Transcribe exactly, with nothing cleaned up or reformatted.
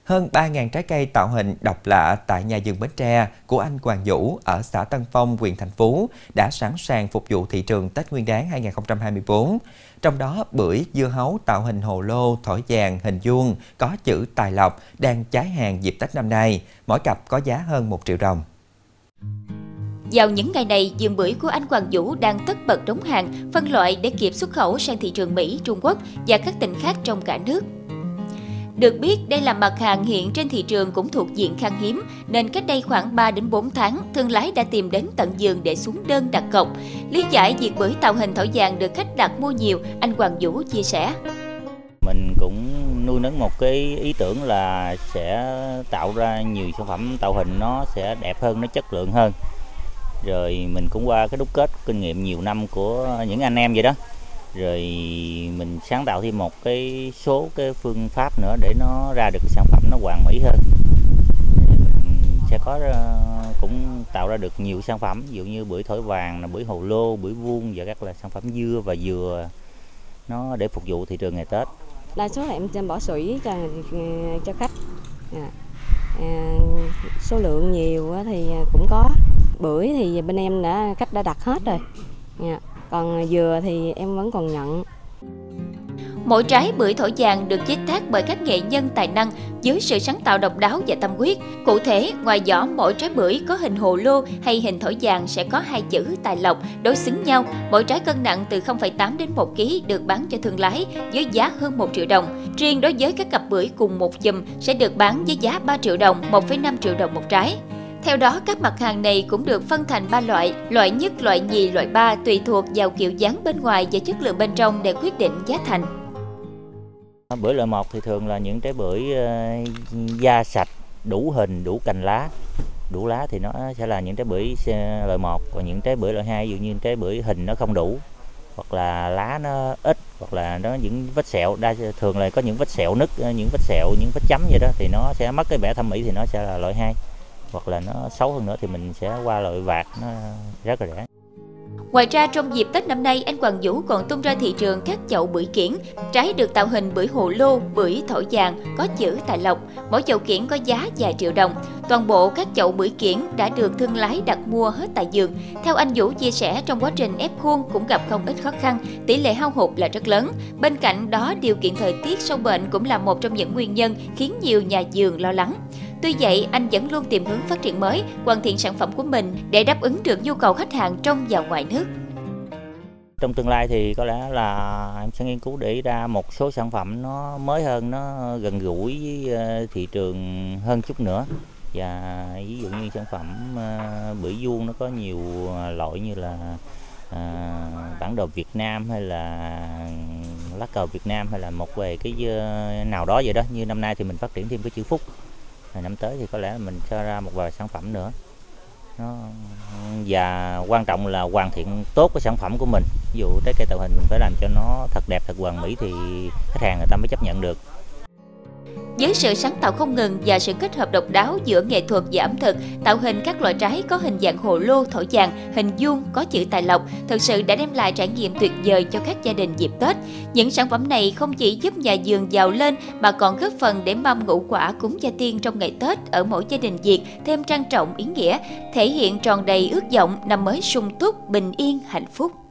Hơn ba nghìn trái cây tạo hình độc lạ tại nhà vườn Bến Tre của anh Hoàng Vũ ở xã Tân Phong, huyện Thành Phú đã sẵn sàng phục vụ thị trường Tết Nguyên đán hai nghìn không trăm hai mươi tư. Trong đó, bưởi, dưa hấu tạo hình hồ lô, thỏi vàng, hình vuông, có chữ tài lộc đang cháy hàng dịp Tết năm nay. Mỗi cặp có giá hơn một triệu đồng. Vào những ngày này, vườn bưởi của anh Hoàng Vũ đang tất bật đóng hàng, phân loại để kịp xuất khẩu sang thị trường Mỹ, Trung Quốc và các tỉnh khác trong cả nước. Được biết, đây là mặt hàng hiện trên thị trường cũng thuộc diện khan hiếm, nên cách đây khoảng ba đến bốn tháng, thương lái đã tìm đến tận vườn để xuống đơn đặt cọc. Lý giải việc bưởi tạo hình thỏi vàng được khách đặt mua nhiều, anh Hoàng Vũ chia sẻ. Mình cũng nuôi nấng một cái ý tưởng là sẽ tạo ra nhiều sản phẩm tạo hình nó sẽ đẹp hơn, nó chất lượng hơn. Rồi mình cũng qua cái đúc kết kinh nghiệm nhiều năm của những anh em vậy đó. Rồi mình sáng tạo thêm một cái số cái phương pháp nữa để nó ra được cái sản phẩm nó hoàn mỹ hơn. Mình sẽ có cũng tạo ra được nhiều sản phẩm, ví dụ như bưởi thỏi vàng, bưởi hồ lô, bưởi vuông và các là sản phẩm dưa và dừa nó để phục vụ thị trường ngày Tết. Đa số là em bỏ sủi cho cho khách. À, à, số lượng nhiều thì cũng có. Bưởi thì bên em đã khách đã đặt hết rồi. À, còn dừa thì em vẫn còn nhận. Mỗi trái bưởi thỏi vàng được chế tác bởi các nghệ nhân tài năng với sự sáng tạo độc đáo và tâm huyết. Cụ thể, ngoài vỏ mỗi trái bưởi có hình hồ lô hay hình thỏi vàng sẽ có hai chữ tài lộc đối xứng nhau. Mỗi trái cân nặng từ không phẩy tám đến một ki lô gam được bán cho thương lái với giá hơn một triệu đồng. Riêng đối với các cặp bưởi cùng một chùm sẽ được bán với giá ba triệu đồng, một phẩy năm triệu đồng một trái. Theo đó, các mặt hàng này cũng được phân thành ba loại, loại nhất, loại nhì, loại ba tùy thuộc vào kiểu dáng bên ngoài và chất lượng bên trong để quyết định giá thành. Bưởi loại một thì thường là những trái bưởi da sạch, đủ hình, đủ cành lá. Đủ lá thì nó sẽ là những trái bưởi loại một, còn những trái bưởi loại hai ví dụ như trái bưởi hình nó không đủ, hoặc là lá nó ít, hoặc là nó những vết sẹo, đa thường là có những vết sẹo nứt, những vết sẹo, những vết chấm vậy đó thì nó sẽ mất cái vẻ thẩm mỹ thì nó sẽ là loại hai. Hoặc là nó xấu hơn nữa thì mình sẽ qua loại vạt, nó rất là rẻ. Ngoài ra, trong dịp Tết năm nay, anh Hoàng Vũ còn tung ra thị trường các chậu bưởi kiển. Trái được tạo hình bưởi hồ lô, bưởi thỏi vàng, có chữ tài lộc. Mỗi chậu kiển có giá vài triệu đồng. Toàn bộ các chậu bưởi kiển đã được thương lái đặt mua hết tại vườn. Theo anh Vũ chia sẻ, trong quá trình ép khuôn cũng gặp không ít khó khăn, tỷ lệ hao hụt là rất lớn. Bên cạnh đó, điều kiện thời tiết sâu bệnh cũng là một trong những nguyên nhân khiến nhiều nhà vườn lo lắng. Tuy vậy, anh vẫn luôn tìm hướng phát triển mới, hoàn thiện sản phẩm của mình để đáp ứng được nhu cầu khách hàng trong và ngoài nước. Trong tương lai thì có lẽ là em sẽ nghiên cứu để ra một số sản phẩm nó mới hơn, nó gần gũi với thị trường hơn chút nữa. Và ví dụ như sản phẩm bưởi vuông nó có nhiều loại như là à, bản đồ Việt Nam hay là lá cờ Việt Nam hay là một về cái nào đó vậy đó. Như năm nay thì mình phát triển thêm cái chữ Phúc. Năm tới thì có lẽ mình cho ra một vài sản phẩm nữa. Nó, và quan trọng là hoàn thiện tốt cái sản phẩm của mình. Ví dụ trái cây tạo hình mình phải làm cho nó thật đẹp, thật hoàn mỹ thì khách hàng người ta mới chấp nhận được. Với sự sáng tạo không ngừng và sự kết hợp độc đáo giữa nghệ thuật và ẩm thực, tạo hình các loại trái có hình dạng hồ lô, thỏi vàng, hình vuông, có chữ tài lộc thực sự đã đem lại trải nghiệm tuyệt vời cho các gia đình dịp Tết. Những sản phẩm này không chỉ giúp nhà vườn giàu lên mà còn góp phần để mâm ngũ quả cúng gia tiên trong ngày Tết ở mỗi gia đình Việt thêm trang trọng ý nghĩa, thể hiện tròn đầy ước vọng năm mới sung túc, bình yên, hạnh phúc.